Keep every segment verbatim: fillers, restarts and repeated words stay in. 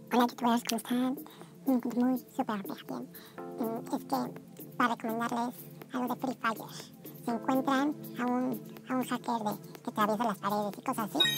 Hola youtubers, ¿cómo están? Mm, Muy súper bien. Mm, Es que para recomendarles algo de Free Fire. Se encuentran a un, a un hacker de, que atraviesa las paredes y cosas así.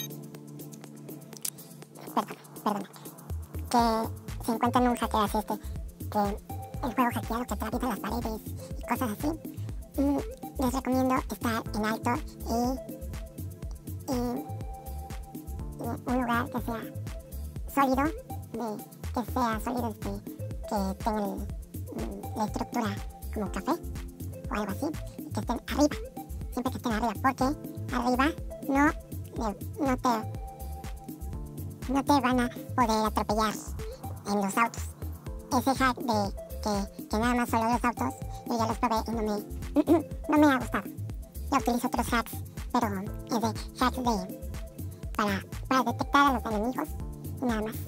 Perdón, perdón. Que se encuentran un hacker así este, que el juego hackeado que atraviesa las paredes y cosas así. Mm, Les recomiendo estar en alto y, y, y un lugar que sea sólido, de, que sea sólido, este, que tenga el, mm, la estructura como café o algo así, y que estén arriba, siempre que estén arriba, porque arriba no, no, te, no te van a poder atropellar en los autos. Ese hack de que, que nada más solo los autos, yo ya los probé y no me, no me ha gustado. Yo utilizo otros hacks, pero es de hacks de, para, para detectar a los enemigos y nada más.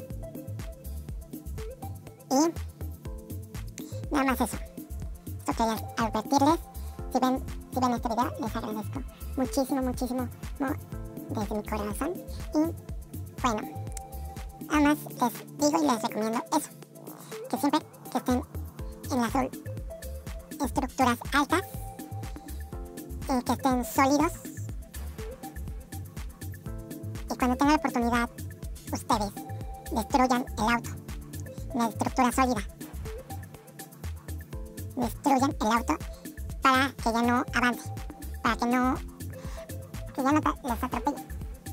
Y nada más eso. Esto quería advertirles. Si ven, si ven este video, les agradezco muchísimo, muchísimo, mu- desde mi corazón. Y bueno, nada más les digo y les recomiendo eso. Que siempre que estén en las estructuras altas, y que estén sólidos. Y cuando tengan la oportunidad, ustedes destruyan el auto. Una estructura sólida. Destruyan el auto para que ya no avance, para que no que ya no los atropelle.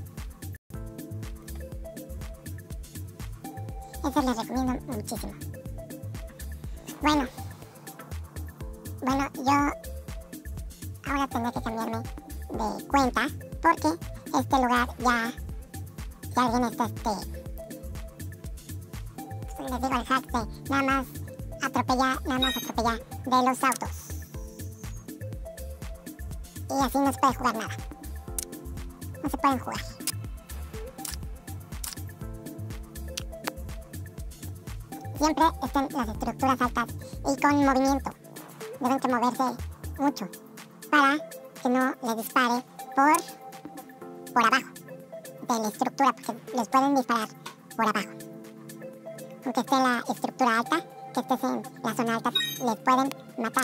Eso les recomiendo muchísimo. Bueno, bueno, yo ahora tendré que cambiarme de cuenta porque este lugar ya, ya alguien está este. Les digo el hack de nada más atropellar, nada más atropellar de los autos. Y así no se puede jugar nada. No se pueden jugar. Siempre estén las estructuras altas y con movimiento. Deben que moverse mucho para que no les dispare por, por abajo de la estructura, porque les pueden disparar por abajo. Aunque esté en la estructura alta, que estés en la zona alta, les pueden matar.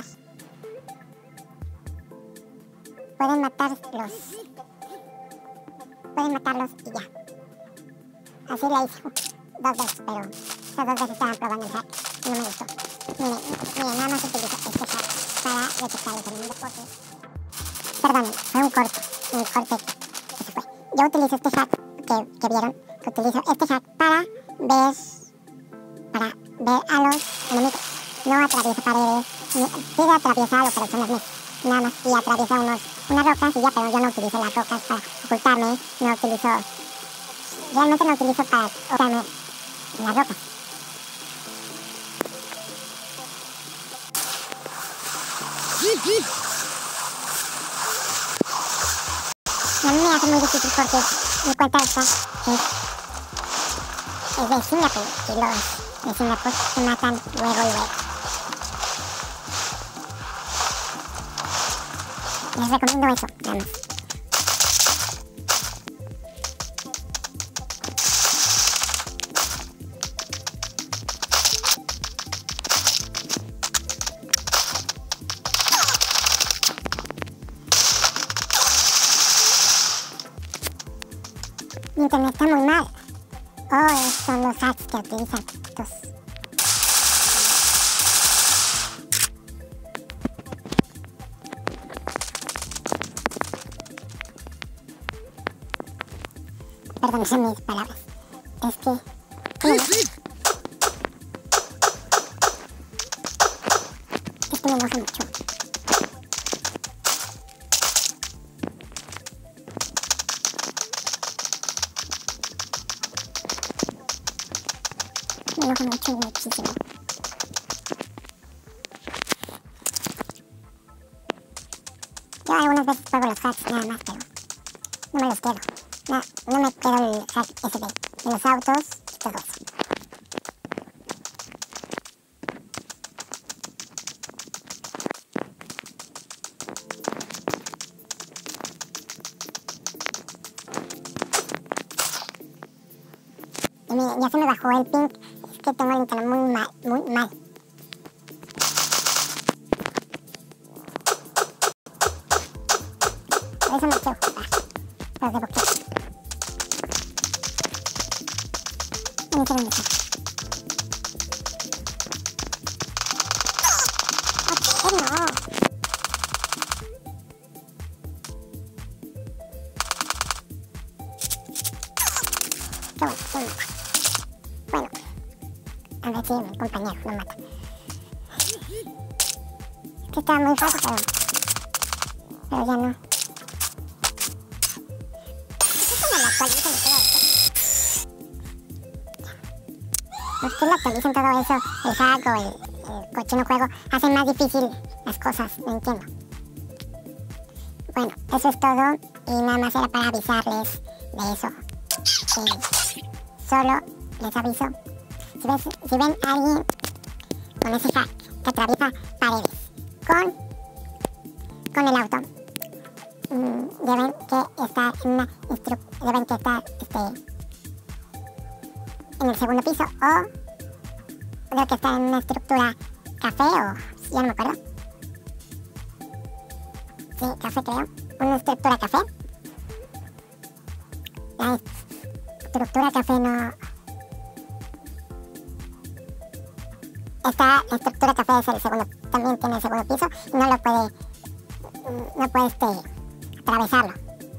Pueden matarlos. Pueden matarlos y ya. Así la hice dos veces, pero esas dos veces estaban probando el hack y no me gustó. Miren, miren, nada más utilizo este hack para detectar los enemigos porque... Perdonen, fue un corte, un corte que se fue. Yo utilizo este hack que, que vieron, que utilizo este hack para ver... para ver a los enemigos. No atraviesa paredes, sigue atraviesado, pero son las mismas. Nada más y atraviesa unos, unas rocas y ya, pero yo no utilizo las rocas para ocultarme, no utilizo, realmente no utilizo para ocultarme en las rocas. Y a mí me hace muy difícil porque mi cuenta esta es, es de Singapur y los de Singapur se matan luego y luego. Les recomiendo eso, nada más. Mi internet está muy mal. Oh, son los hacks que utilizan estos. Perdón, son mis palabras. Es que... Sí. Es que me enoja mucho. Me enoja mucho y muchísimo. Yo algunas veces pruebo los hacks nada más, pero no me los quedo. No, no me quedo el hack ese de, de los autos y todo eso. Y miren, ya se me bajó el ping que tengo el internet muy mal, muy mal. Por eso no quiero jugar los de boxeo. No sé dónde está. ¡Oh, no! Qué bueno, qué bueno. Bueno, a ver si mi compañero lo mata. Es que estaba muy fácil, pero... Pero ya no. ¿Por qué no le actualizan todo eso? ¿Por qué le actualizan todo eso? El hack o el, el cochino juego hacen más difícil las cosas, no entiendo. Bueno, eso es todo y nada más era para avisarles de eso. Eh, solo les aviso, si, ves, si ven a alguien con ese hack que atraviesa paredes con, con el auto, mmm, deben que estar en una instru deben que estar este, en el segundo piso o deben que estar en una estructura café o ya no me acuerdo. Sí, café creo, una estructura café. La estructura café no... Esta estructura café es el segundo, también tiene el segundo piso y no lo puede, no puede este, atravesarlo.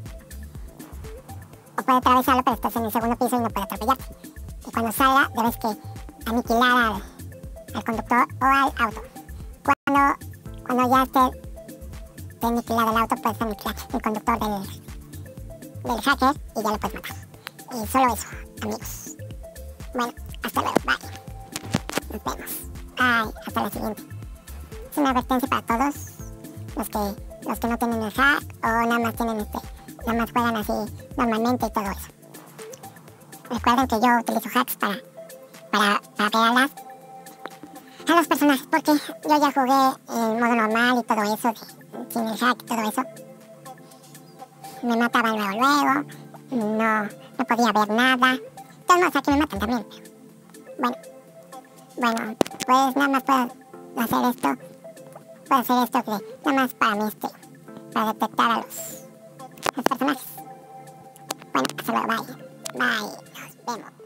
O puede atravesarlo pero estás en el segundo piso y no puede atropellarte. Y cuando salga debes que aniquilar al, al conductor o al auto. Cuando, cuando ya esté, esté aniquilado el auto puedes aniquilar el conductor del, del hacker y ya lo puedes matar. Y solo eso, amigos. Bueno, hasta luego, bye. Nos vemos. Ay, hasta la siguiente. Es una advertencia para todos los que, los que no tienen el hack o nada más tienen este, nada más juegan así normalmente y todo eso. Recuerden que yo utilizo hacks para, para, para pegarlas a los personajes porque yo ya jugué en modo normal y todo eso, de, sin el hack y todo eso. Me mataban luego, luego, no, no podía ver nada. Todos aquí me matan también. Bueno, bueno, pues nada más puedo hacer esto. Puedo hacer esto que nada más para mí, este, para detectar a los, los personajes. Bueno, hasta luego, bye. Bye, nos vemos.